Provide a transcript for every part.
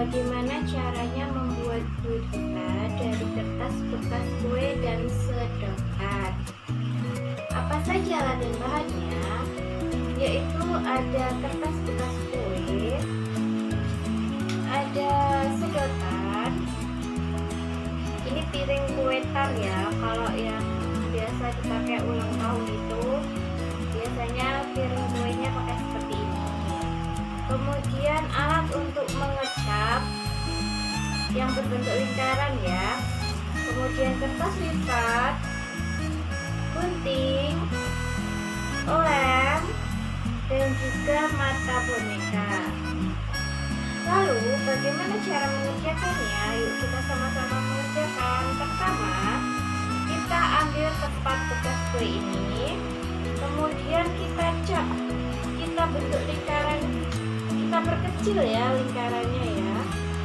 bagaimana caranya membuat gurita dari kertas bekas kue dan sedotan. Apa saja alat dan bahannya? Yaitu ada kertas bekas kue, ada sedotan, ini piring kue tar ya, kalau yang biasa dipakai ulang tahun itu biasanya piring kuenya pakai seperti ini. Kemudian alat untuk mengecap yang berbentuk lingkaran ya, kemudian kertas lipat, gunting, lem, dan juga mata boneka. Lalu bagaimana cara mengerjakannya? Yuk kita sama-sama mengerjakan. Pertama, kita ambil tempat bekas kue ini, kemudian kita cap, kita bentuk lingkaran, kita perkecil ya lingkarannya ya,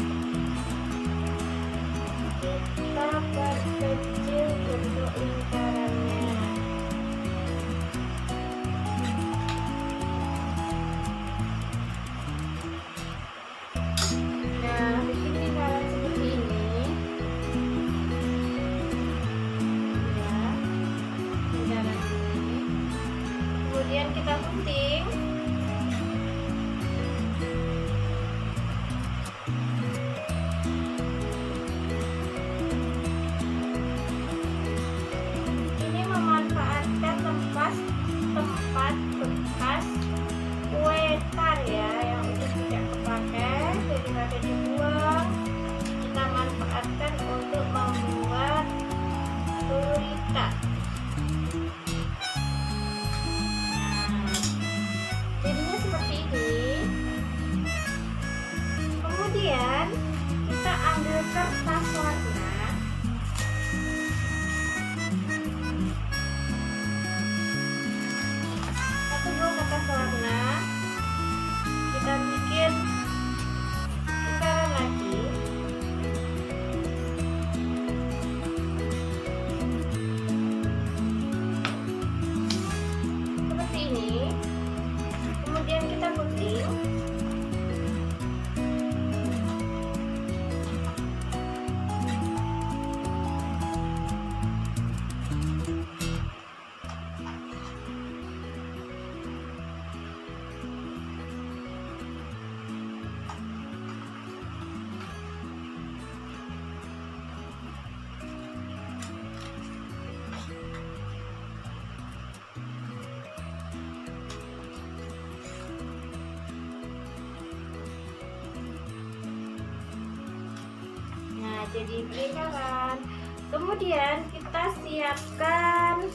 kita perkecil bentuk lingkarannya. Kemudian kita gunting, ini memanfaatkan tempat bekas kue tar ya yang udah tidak kepakai, daripada dibuang kita manfaatkan untuk membuat gurita. Kemudian kita ambil kertas warna, satu buah kertas warna, kita bikin lingkaran lagi. Seperti ini. Kemudian kita gunting. Jadi lingkaran. Kemudian kita siapkan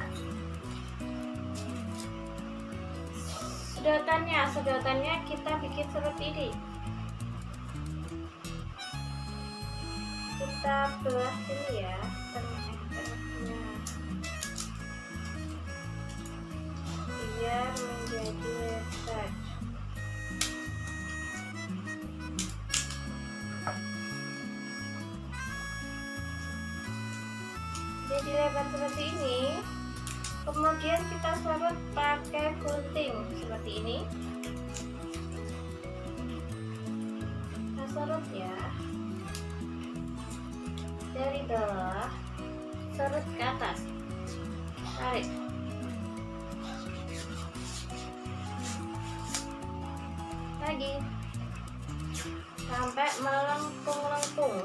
sedotannya kita bikin seperti ini. Kita belah sini ya, tengah-tengahnya biar menjadi lebar. Jadi lebar seperti ini. Kemudian kita serut pakai gunting seperti ini. Kita serut ya, dari bawah serut ke atas, tarik lagi sampai melengkung-lengkung.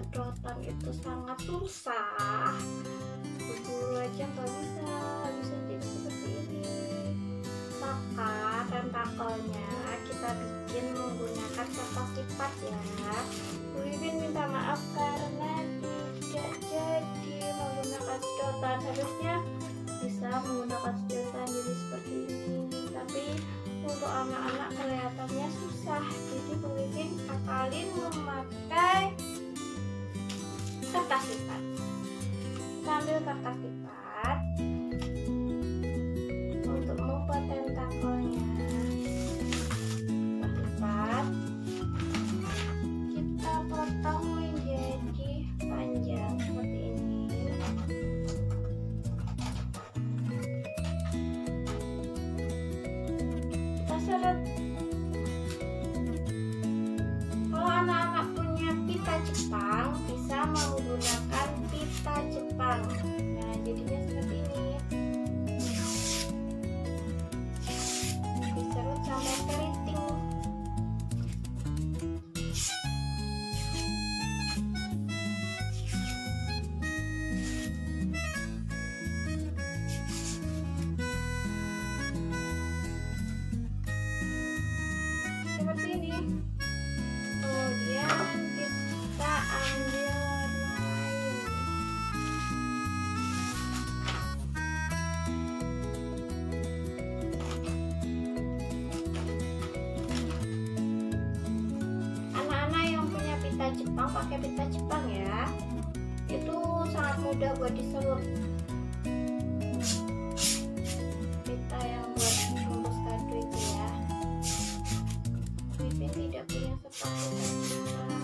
sedotan itu sangat susah, berburu aja nggak bisa jadi seperti ini. Maka tentakelnya kita bikin menggunakan kertas lipat ya. Bu Iwin minta maaf karena tidak jadi menggunakan sedotan, harusnya bisa menggunakan sedotan jadi seperti ini, tapi untuk anak-anak kelihatannya susah, jadi Bu Iwin akalin memakai kertas lipat. Kita ambil kertas lipat untuk membuat tentakelnya. Kertas lipat kita potong menjadi panjang seperti ini. Kita seret. Kalau anak-anak punya pita Jepang, bisa menggunakan pita Jepang. Nah, jadinya seperti ini. Diserut sampai keriting. Seperti ini. Kemudian kita ambil warna lain. Anak-anak yang punya pita Jepang, pakai pita Jepang ya. Itu sangat mudah buat diserut. Pita yang buat bungkus kado itu ya. Wiwin tidak punya stok pita Jepang.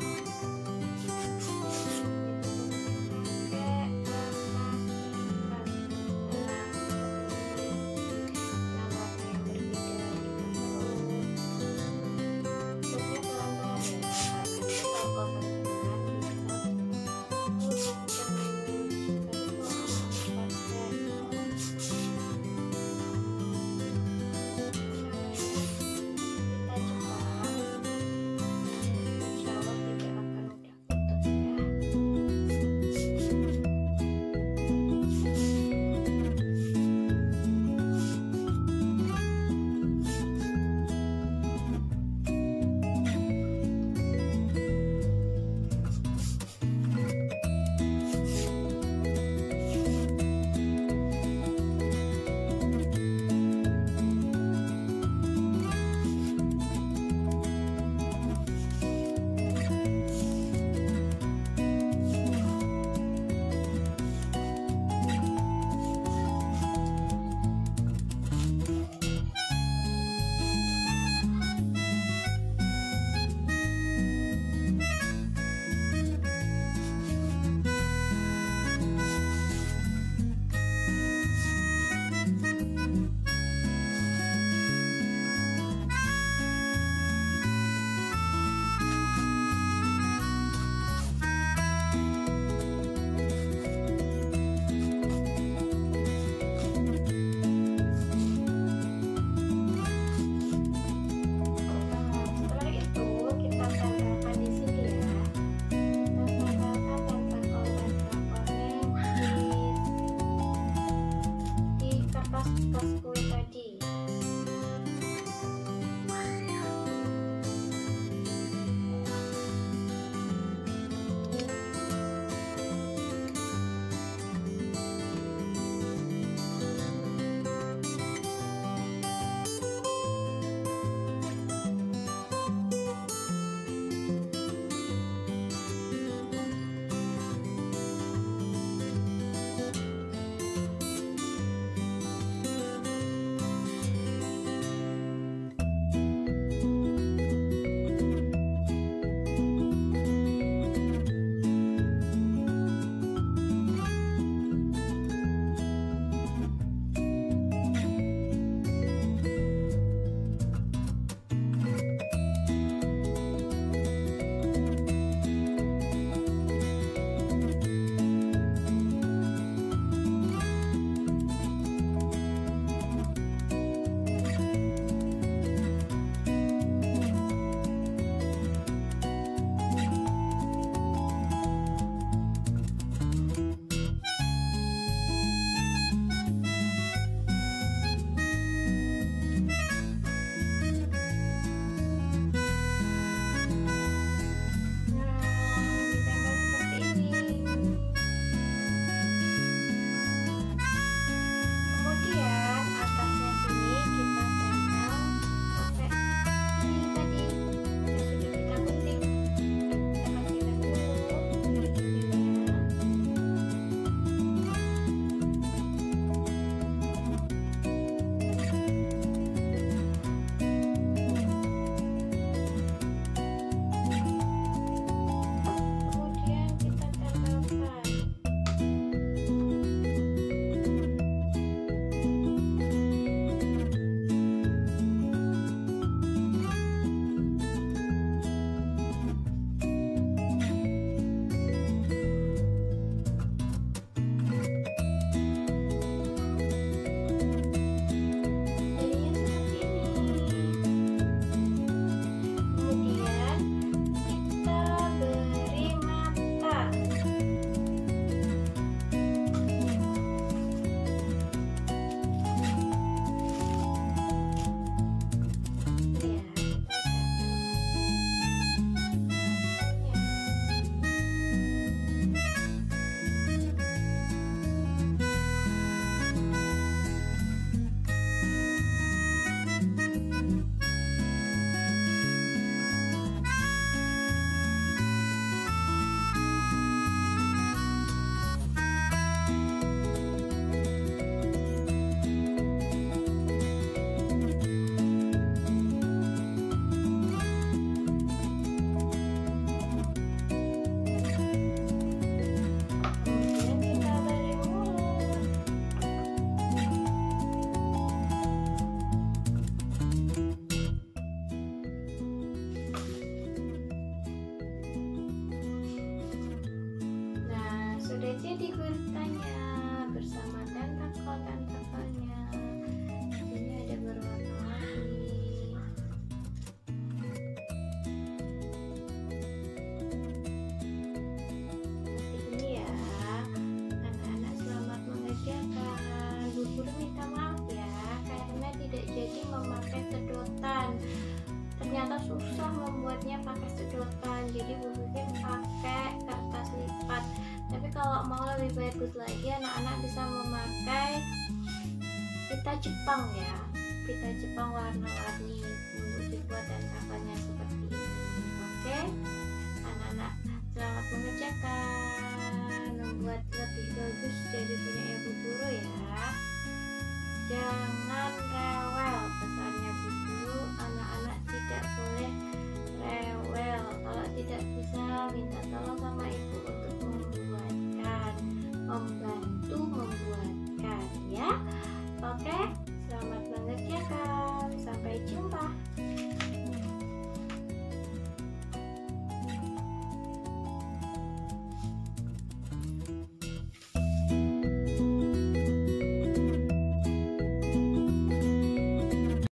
jadi Bu Vivi pakai kertas lipat. Tapi kalau mau lebih bagus lagi, anak-anak bisa memakai pita Jepang ya, pita Jepang warna-warni untuk dibuat cetakannya seperti ini. Oke.